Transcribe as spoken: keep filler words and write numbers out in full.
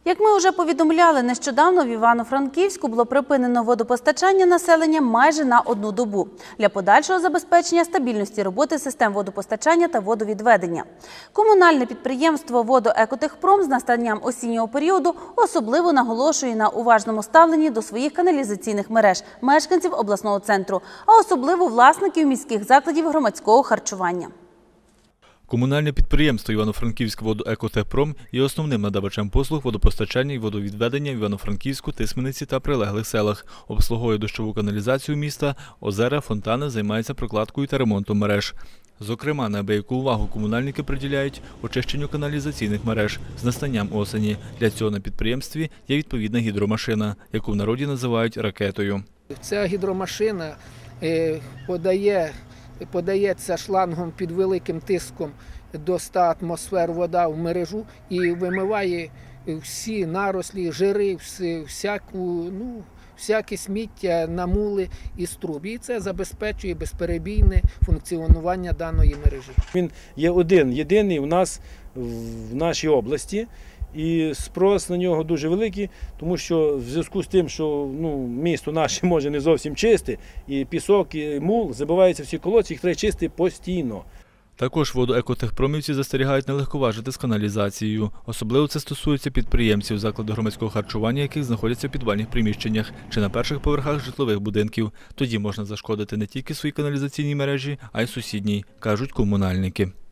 Як ми вже повідомляли, нещодавно в Івано-Франківську було припинено водопостачання населення майже на одну добу для подальшого забезпечення стабільності роботи систем водопостачання та водовідведення. Комунальне підприємство «Водоекотехпром» з настанням осіннього періоду особливо наголошує на уважному ставленні до своїх каналізаційних мереж мешканців обласного центру, а особливо власників міських закладів громадського харчування. Комунальне підприємство «Івано-Франківськ Водоекотехпром» є основним надавачем послуг водопостачання і водовідведення в Івано-Франківську, Тисмениці та прилеглих селах. Обслуговує дощову каналізацію міста, озера, фонтани, займається прокладкою та ремонтом мереж. Зокрема, неабияку увагу комунальники приділяють очищенню каналізаційних мереж з настанням осені. Для цього на підприємстві є відповідна гідромашина, яку в народі називають «ракетою». Ця гідромашина подає Подається шлангом під великим тиском до ста атмосфер вода в мережу і вимиває всі нарослі, жири, всяку, ну, всяке сміття, намули із труб. І це забезпечує безперебійне функціонування даної мережі. Він є один, єдиний у нас в нашій області. І спрос на нього дуже великий, тому що в зв'язку з тим, що ну, місто наше може не зовсім чисте, і пісок, і мул, забиваються всі колодці, їх треба чистити постійно. Також водоекотехпромівці застерігають не легковажити з каналізацією. Особливо це стосується підприємців, заклади громадського харчування, яких знаходяться в підвальних приміщеннях чи на перших поверхах житлових будинків. Тоді можна зашкодити не тільки своїй каналізаційній мережі, а й сусідній, кажуть комунальники.